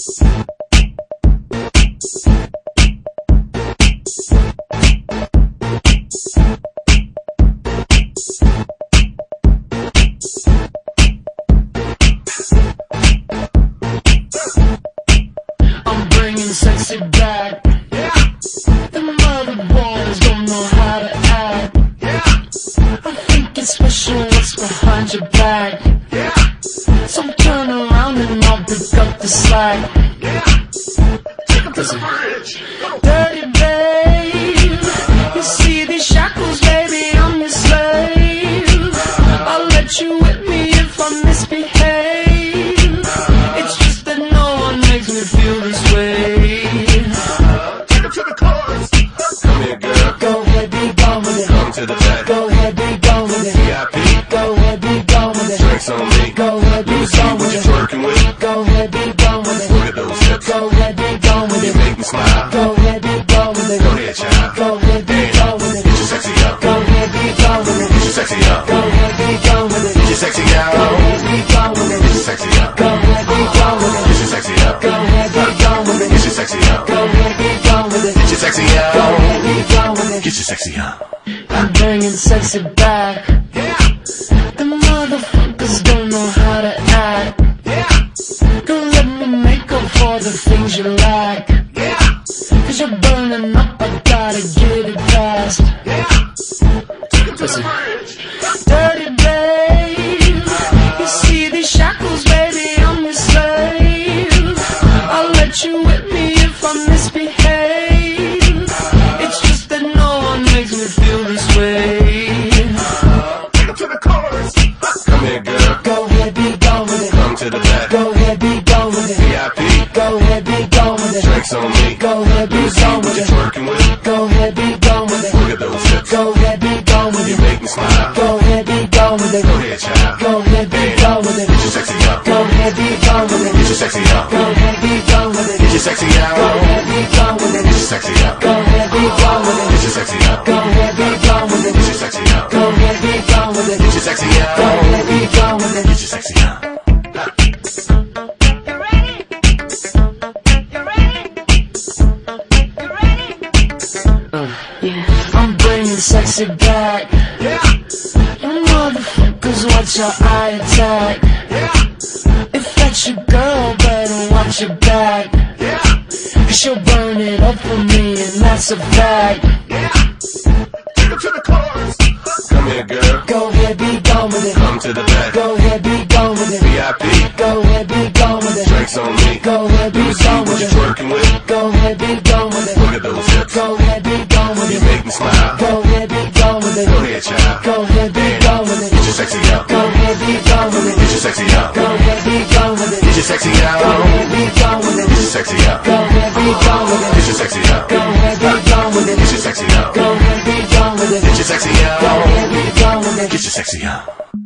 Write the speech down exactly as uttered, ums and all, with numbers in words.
I'm bringing sexy back. The mother boys don't know how to act. I think it's special what's behind your back. So turn around and I'll pick up the slack. Take 'em to the bridge. Dirty babe, you see these shackles, baby, I'm your slave. I'll let you whip me if I misbehave. It's just that no one makes me feel this way. Take 'em to the chorus. Come here, girl. Go ahead, be gone with it. Come to the back. Go ahead, be gone with it. V I P. Go ahead, be gone with it. Drinks on me. Go ahead, be Let me see gone what with you're it. twerking with. Go ahead, be gone with it. Look at those hips. Go ahead, be gone with You it. make me smile. Go ahead, be gone with it. Go ahead, child. Go ahead, be gone with Get it. your sexy up. Go ahead, be gone with it. Get your sexy up. Go ahead, be gone with it. Get your sexy Go out. ahead, be gone with it. Get your sexy up. Go ahead, be gone with Get it. your sexy up. Go ahead, be gone with it. Get your sexy up. Go ahead, be gone with it. Get your sexy Go out. ahead, be gone with it. Get your sexy up. I'm bringing sexy back. The motherfuckers don't know how to act. Don't let me make up for the things you lack. Cause you're burning up, I gotta get it fast. Listen. Dirty babe, you see these shackles, baby, I'm your slave. I'll let you whip me if I misbehave. It's just that no one makes me feel this way. Take 'em to the chorus. Come here, girl. Go ahead, be gone with it. Come to the back. Go ahead, be gone with it. V I P. Go ahead, be gone with it. Drinks on me. Go ahead, be Let me see gone what with you're it. twerking with. Go ahead, be gone with it. Look at those hips. Go ahead, be gone with You it. make me smile. Go ahead, be gone with it. Go ahead, child. Go ahead, be gone with it. Get your sexy up. Go ahead, be gone with Get it. your sexy up. Go ahead, be gone with Get it. your sexy Go out. ahead, be gone with Get your it. sexy up. Go ahead, be gone with Get it. your sexy up. Go ahead, be gone with Get it. your sexy up. Go ahead, be gone with it. Get your sexy Go out. ahead, be gone with it. Get your sexy up. You ready? You ready? You ready? Yeah. I'm bringing sexy back. You motherfuckers, watch your eye attack. If that's your girl, better watch your back. She'll burn it up for me, and that's a fact. Take 'em to the chorus. Come here, girl. Go ahead, be gone with it. Come to the back. Go ahead, be gone with it. V I P. Go ahead, be gone with it. Drinks on me. Go ahead, be Let me see gone what with you're it. twerking with. Go ahead, be gone with Look it. at those hips. Go ahead, be gone with You it. make me smile. Go ahead, be gone with Go it. ahead, child. Go ahead, be gone with Get it. your sexy up. Go ahead, be gone with Get it. your sexy up. Go ahead, be gone with it. Get your sexy Go out. ahead, be gone with Get your it. sexy up. Go ahead, be gone with Get it. your sexy up. Go ahead, be gone with Get it. your sexy up. Go ahead, be gone with Get it. your sexy Go out. ahead, be gone with Get it. your sexy up.